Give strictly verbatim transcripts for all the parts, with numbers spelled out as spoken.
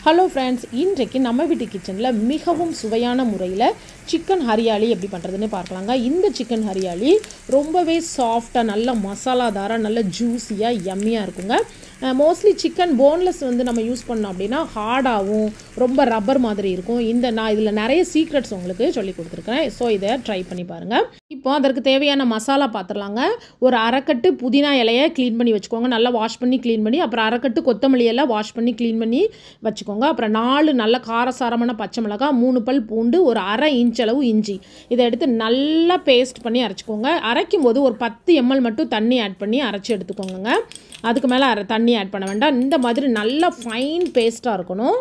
Hello friends, இன்றைக்கு நம்ம வீட்டு கிச்சனில் மிகவும் சுவையான முறையில் சிக்கன் ஹரியாலி எப்படி பண்ணுறதுன்னு பார்க்கலாங்க. இந்த சிக்கன் ஹரியாலி ரொம்பவே சாஃப்டாக, நல்ல மசாலாதாராக, நல்ல ஜூஸியாக, யம்மியாக இருக்குங்க. மோஸ்ட்லி சிக்கன் போன்லெஸ் வந்து நம்ம யூஸ் பண்ணோம் அப்படின்னா ஹார்டாகவும் ரொம்ப ரப்பர் மாதிரி இருக்கும். இந்த நான் இதில் நிறைய சீக்ரெட்ஸ் உங்களுக்கு சொல்லி கொடுத்துருக்கேன். ஸோ இதை ட்ரை பண்ணி பாருங்கள். இப்போ அதற்கு தேவையான மசாலா பார்த்துடலாங்க. ஒரு அரைக்கட்டு புதினா இலையை க்ளீன் பண்ணி வச்சுக்கோங்க. நல்லா வாஷ் பண்ணி க்ளீன் பண்ணி, அப்புறம் அரைக்கட்டு கொத்தமல்லி எல்லாம் வாஷ் பண்ணி க்ளீன் பண்ணி வச்சுக்கோங்க. அப்புறம் நாலு நல்ல காரசாரமான பச்சை மிளகாய், மூணு பல் பூண்டு, ஒரு அரை இன்ச் அளவு இஞ்சி, இதை எடுத்து நல்லா பேஸ்ட் பண்ணி அரைச்சிக்கோங்க. அரைக்கும் போது ஒரு பத்து எம்எல் மட்டும் தண்ணி ஆட் பண்ணி அரைச்சி எடுத்துக்கோங்க. அதுக்கு மேலே அரை தண்ணி ஆட் பண்ண வேண்டாம். இந்த மாதிரி நல்லா ஃபைன் பேஸ்ட்டாக இருக்கணும்.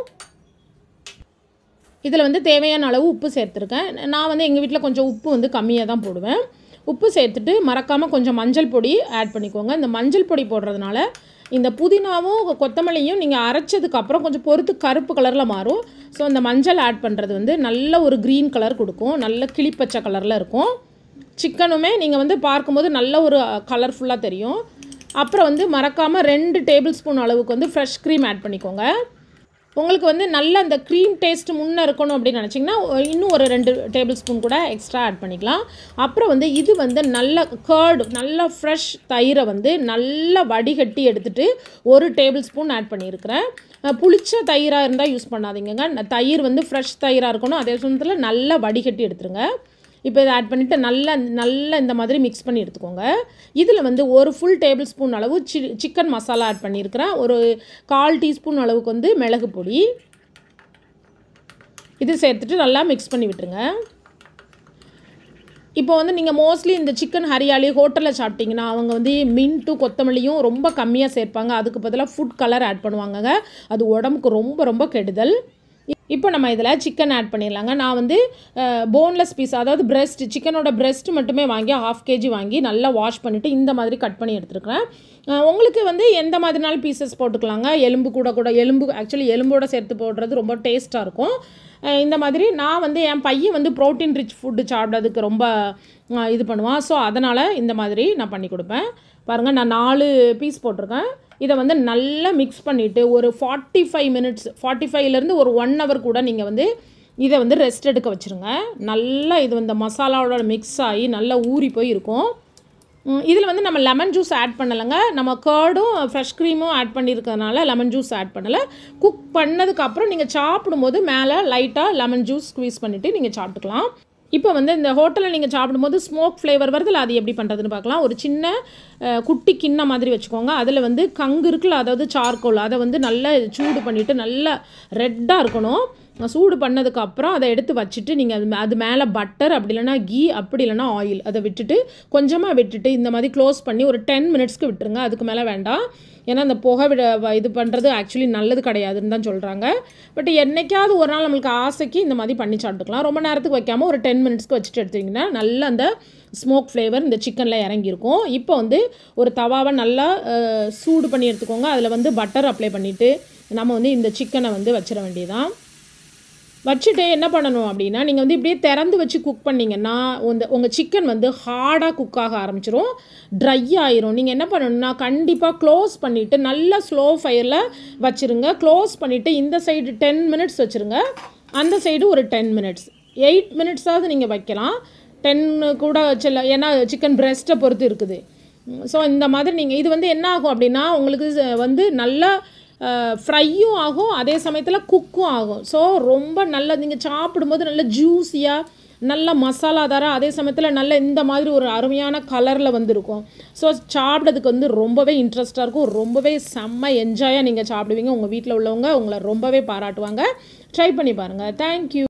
இதில் வந்து தேவையான அளவு உப்பு சேர்த்துருக்கேன். நான் வந்து எங்கள் வீட்டில் கொஞ்சம் உப்பு வந்து கம்மியாக தான் போடுவேன். உப்பு சேர்த்துட்டு மறக்காமல் கொஞ்சம் மஞ்சள் பொடி ஆட் பண்ணிக்கோங்க. இந்த மஞ்சள் பொடி போடுறதுனால இந்த புதினாவும் கொத்தமல்லியும் நீங்கள் அரைச்சதுக்கப்புறம் கொஞ்சம் பொறுத்து கருப்பு கலரில் மாறும். ஸோ இந்த மஞ்சள் ஆட் பண்ணுறது வந்து நல்ல ஒரு க்ரீன் கலர் கொடுக்கும், நல்ல கிளிப்பச்சை கலரில் இருக்கும். சிக்கனுமே நீங்கள் வந்து பார்க்கும்போது நல்ல ஒரு கலர்ஃபுல்லாக தெரியும். அப்புறம் வந்து மறக்காமல் ரெண்டு டேபிள் ஸ்பூன் அளவுக்கு வந்து ஃப்ரெஷ் க்ரீம் ஆட் பண்ணிக்கோங்க. உங்களுக்கு வந்து நல்ல அந்த க்ரீம் டேஸ்ட் முன்னே இருக்கணும் அப்படின்னு நினச்சிங்கன்னா இன்னும் ஒரு ரெண்டு டேபிள் ஸ்பூன் கூட எக்ஸ்ட்ரா ஆட் பண்ணிக்கலாம். அப்புறம் வந்து இது வந்து நல்ல கர்டு, நல்ல ஃப்ரெஷ் தயிரை வந்து நல்லா வடிகட்டி எடுத்துகிட்டு ஒரு டேபிள் ஸ்பூன் ஆட் பண்ணியிருக்கிறேன். புளிச்ச தயிராக இருந்தால் யூஸ் பண்ணாதீங்க. தயிர் வந்து ஃப்ரெஷ் தயிராக இருக்கணும். அதே சமயத்தில் நல்லா வடிகட்டி எடுத்துருங்க. இப்போ இதை ஆட் பண்ணிவிட்டு நல்லா நல்லா இந்த மாதிரி மிக்ஸ் பண்ணி எடுத்துக்கோங்க. இதில் வந்து ஒரு ஃபுல் டேபிள் ஸ்பூன் அளவு சி சிக்கன் மசாலா ஆட் பண்ணியிருக்கிறேன். ஒரு கால் டீஸ்பூன் அளவுக்கு வந்து மிளகு பொடி, இது சேர்த்துட்டு நல்லா மிக்ஸ் பண்ணி விட்டுருங்க. இப்போ வந்து நீங்கள் மோஸ்ட்லி இந்த சிக்கன் ஹரியாலி ஹோட்டலில் சாப்பிட்டிங்கன்னா அவங்க வந்து மின்ட்டும் கொத்தமல்லியும் ரொம்ப கம்மியாக சேர்ப்பாங்க. அதுக்கு பதிலாக ஃபுட் கலர் ஆட் பண்ணுவாங்க. அது உடம்புக்கு ரொம்ப ரொம்ப கெடுதல். இப்போ நம்ம இதில் சிக்கன் ஆட் பண்ணிடலாங்க. நான் வந்து போன்லெஸ் பீஸ், அதாவது பிரெஸ்ட், சிக்கனோட பிரெஸ்ட் மட்டுமே வாங்கி ஹாஃப் கேஜி வாங்கி நல்லா வாஷ் பண்ணிவிட்டு இந்த மாதிரி கட் பண்ணி எடுத்துருக்கிறேன். உங்களுக்கு வந்து எந்த மாதிரினாலும் பீசஸ் போட்டுக்கலாங்க. எலும்பு கூட கூட எலும்பு ஆக்சுவலி எலும்போடு சேர்த்து போடுறது ரொம்ப டேஸ்ட்டாக இருக்கும். இந்த மாதிரி நான் வந்து என் பையன் வந்து ப்ரோட்டீன் ரிச் ஃபுட்டு சாப்பிட்றதுக்கு ரொம்ப இது பண்ணுவான். ஸோ அதனால் இந்த மாதிரி நான் பண்ணி கொடுப்பேன். பாருங்கள், நான் நாலு பீஸ் போட்டிருக்கேன். இதை வந்து நல்லா மிக்ஸ் பண்ணிவிட்டு ஒரு ஃபார்ட்டி ஃபைவ் மினிட்ஸ் ஃபார்ட்டி ஃபைவ்லேருந்து ஒரு ஒன் ஹவர் கூட நீங்கள் வந்து இதை வந்து ரெஸ்ட் எடுக்க வச்சுருங்க. நல்லா இது இந்த மசாலாவோட மிக்ஸ் ஆகி நல்லா ஊறி போய் இருக்கும். இதில் வந்து நம்ம லெமன் ஜூஸ் ஆட் பண்ணலைங்க. நம்ம கர்டும் ஃப்ரெஷ் க்ரீமும் ஆட் பண்ணியிருக்கிறதுனால லெமன் ஜூஸ் ஆட் பண்ணலை. குக் பண்ணதுக்கப்புறம் நீங்கள் சாப்பிடும்போது மேலே லைட்டாக லெமன் ஜூஸ் ஸ்க்வீஸ் பண்ணிவிட்டு நீங்கள் சாப்பிட்டுக்கலாம். இப்போ வந்து இந்த ஹோட்டலில் நீங்கள் சாப்பிடும்போது ஸ்மோக் ஃப்ளேவர் வருதில்ல, அது எப்படி பண்ணுறதுன்னு பார்க்கலாம். ஒரு சின்ன குட்டி கிண்ணம் மாதிரி வச்சுக்கோங்க. அதில் வந்து கங்கு இருக்குல்ல, அதாவது சார்கோல், அதை வந்து நல்லா சூடு பண்ணிவிட்டு நல்லா ரெட்டாக இருக்கணும். சூடு பண்ணதுக்கப்புறம் அதை எடுத்து வச்சுட்டு நீங்கள் அது அது மேலே பட்டர், அப்படி இல்லைனா கீ, அப்படி இல்லைனா ஆயில், அதை விட்டுட்டு கொஞ்சமாக விட்டுட்டு இந்த மாதிரி க்ளோஸ் பண்ணி ஒரு டென் மினிட்ஸ்க்கு விட்டுருங்க. அதுக்கு மேலே வேண்டாம். ஏன்னா அந்த புகை விட இது பண்ணுறது ஆக்சுவலி நல்லது கிடையாதுன்னு தான் சொல்கிறாங்க. பட் என்றைக்காவது ஒரு நாள் நம்மளுக்கு ஆசைக்கு இந்த மாதிரி பண்ணி சாப்பிட்டுக்கலாம். ரொம்ப நேரத்துக்கு வைக்காமல் ஒரு டென் மினிட்ஸ்க்கு வச்சுட்டு எடுத்திங்கன்னா நல்லா அந்த ஸ்மோக் ஃப்ளேவர் இந்த சிக்கனில் இறங்கியிருக்கும். இப்போ வந்து ஒரு தவாவை நல்லா சூடு பண்ணி எடுத்துக்கோங்க. அதில் வந்து பட்டர் அப்ளை பண்ணிவிட்டு நம்ம வந்து இந்த சிக்கனை வந்து வச்சிட வேண்டியதான். வச்சுட்டு என்ன பண்ணணும் அப்படின்னா, நீங்கள் வந்து இப்படியே திறந்து வச்சு குக் பண்ணிங்கன்னா உங்கள் உங்கள் சிக்கன் வந்து ஹார்டாக குக் ஆக ஆரம்பிச்சிரும், ட்ரை ஆயிரும். நீங்கள் என்ன பண்ணணும்னா கண்டிப்பாக க்ளோஸ் பண்ணிவிட்டு நல்லா ஸ்லோ ஃபயரில் வச்சுருங்க. க்ளோஸ் பண்ணிவிட்டு இந்த சைடு டென் மினிட்ஸ் வச்சுருங்க, அந்த சைடு ஒரு டென் மினிட்ஸ் எயிட் மினிட்ஸாவது நீங்கள் வைக்கலாம். டென்னு கூட வச்சிடல, ஏன்னா சிக்கன் பிரெஸ்ட்டை பொறுத்து இருக்குது. ஸோ இந்த மாதிரி நீங்கள் இது வந்து என்ன ஆகும் அப்படின்னா உங்களுக்கு வந்து நல்லா ஃப்ரையும் ஆகும், அதே சமயத்தில் குக்கும் ஆகும். ஸோ ரொம்ப நல்லா நீங்கள் சாப்பிடும்போது நல்ல ஜூஸியாக, நல்ல மசாலாதாராக, அதே சமயத்தில் நல்ல இந்த மாதிரி ஒரு அருமையான கலரில் வந்துருக்கும். ஸோ சாப்பிட்றதுக்கு வந்து ரொம்பவே இன்ட்ரெஸ்ட்டாக இருக்கும். ரொம்பவே செம்ம என்ஜாயாக நீங்கள் சாப்பிடுவீங்க. உங்கள் வீட்டில் உள்ளவங்க உங்களை ரொம்பவே பாராட்டுவாங்க. ட்ரை பண்ணி பாருங்கள். தேங்க்யூ.